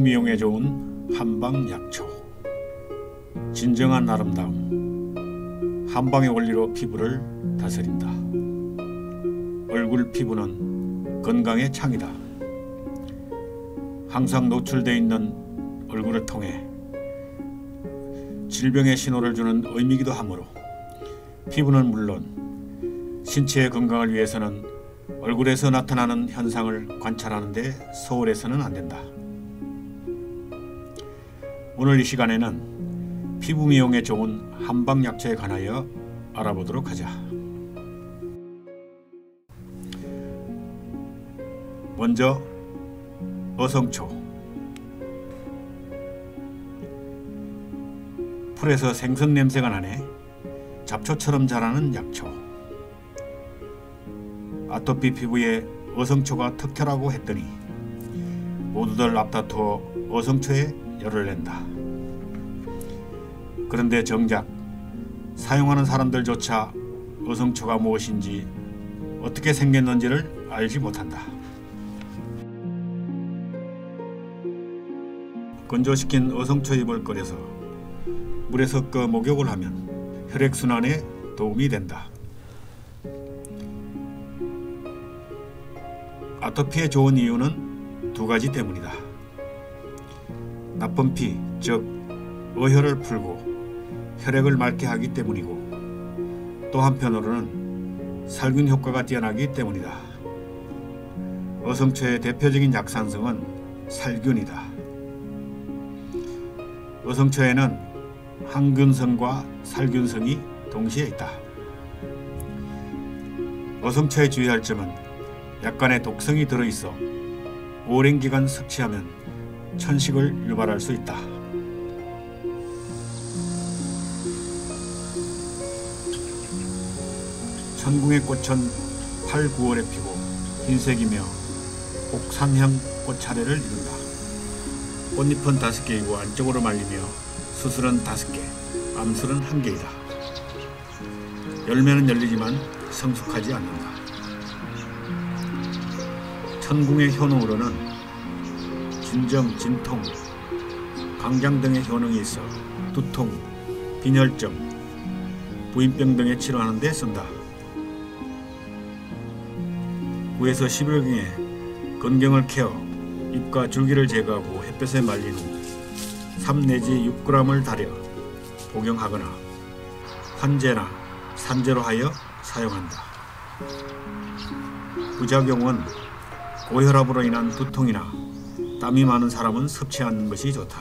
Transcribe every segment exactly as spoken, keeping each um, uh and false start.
미용에 좋은 한방 약초. 진정한 아름다움. 한방의 원리로 피부를 다스린다. 얼굴 피부는 건강의 창이다. 항상 노출되어 있는 얼굴을 통해 질병의 신호를 주는 의미이기도 하므로 피부는 물론 신체의 건강을 위해서는 얼굴에서 나타나는 현상을 관찰하는 데 소홀해서는 안 된다. 오늘 이 시간에는 피부 미용에 좋은 한방 약초에 관하여 알아보도록 하자. 먼저 어성초. 풀에서 생선 냄새가 나네. 잡초처럼 자라는 약초. 아토피 피부에 어성초가 특효라고 했더니 모두들 앞다투어 어성초에 열을 낸다. 그런데 정작 사용하는 사람들조차 어성초가 무엇인지 어떻게 생겼는지를 알지 못한다. 건조시킨 어성초 잎을 끓여서 물에 섞어 목욕을 하면 혈액순환에 도움이 된다. 아토피에 좋은 이유는 두 가지 때문이다. 나쁜 피, 즉 어혈을 풀고 혈액을 맑게 하기 때문이고, 또 한편으로는 살균 효과가 뛰어나기 때문이다. 어성초의 대표적인 약산성은 살균이다. 어성초에는 항균성과 살균성이 동시에 있다. 어성초에 주의할 점은 약간의 독성이 들어있어 오랜 기간 섭취하면 천식을 유발할 수 있다. 천궁의 꽃은 팔, 구월에 피고 흰색이며 옥삼향 꽃차례를 이룬다. 꽃잎은 다섯 개이고 안쪽으로 말리며 수술은 다섯 개, 암술은 한 개이다. 열매는 열리지만 성숙하지 않는다. 천궁의 효능으로는 진정, 진통, 강장 등의 효능이 있어 두통, 빈혈증, 부인병 등에 치료하는 데 쓴다. 구에서 십일경에 건경을 캐어 잎과 줄기를 제거하고 햇볕에 말린 후 삼 내지 육 그램을 달여 복용하거나 환제나 산제로 하여 사용한다. 부작용은 고혈압으로 인한 두통이나 땀이 많은 사람은 섭취 않는 것이 좋다.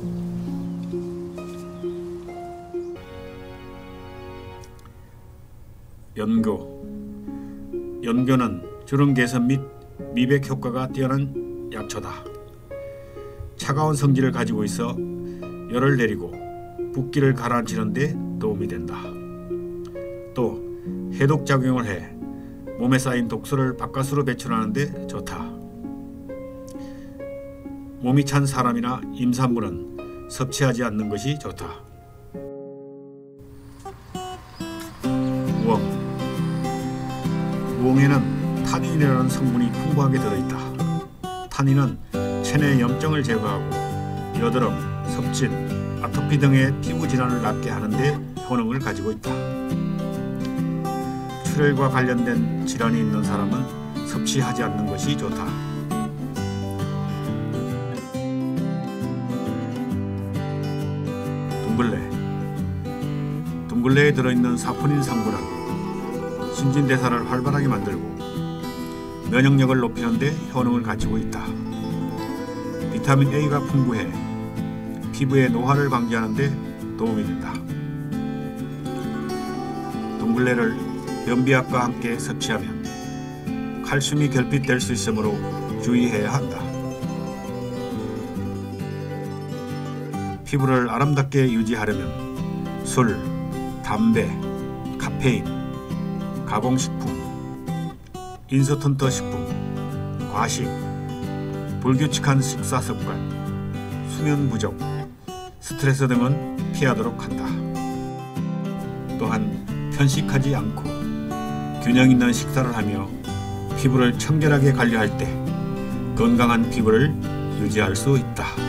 연교. 연교는 주름 개선 및 미백 효과가 뛰어난 약초다. 차가운 성질을 가지고 있어 열을 내리고 붓기를 가라앉히는 데 도움이 된다. 또 해독 작용을 해 몸에 쌓인 독소를 바깥으로 배출하는 데 좋다. 몸이 찬 사람이나 임산부는 섭취하지 않는 것이 좋다. 우엉. 우엉에는 타닌이라는 성분이 풍부하게 들어있다. 타닌은 체내 염증을 제거하고 여드름, 섭진, 아토피 등의 피부 질환을 낫게 하는 데 효능을 가지고 있다. 출혈과 관련된 질환이 있는 사람은 섭취하지 않는 것이 좋다. 둥글레. 둥글레에 들어있는 사포닌 성분은 신진대사를 활발하게 만들고 면역력을 높이는 데 효능을 가지고 있다. 비타민 A가 풍부해 피부의 노화를 방지하는 데 도움이 된다. 둥글레를 변비약과 함께 섭취하면 칼슘이 결핍될 수 있으므로 주의해야 한다. 피부를 아름답게 유지하려면 술, 담배, 카페인, 가공식품, 인스턴트 식품, 과식, 불규칙한 식사 습관, 수면 부족, 스트레스 등은 피하도록 한다. 또한 편식하지 않고 균형 있는 식사를 하며 피부를 청결하게 관리할 때 건강한 피부를 유지할 수 있다.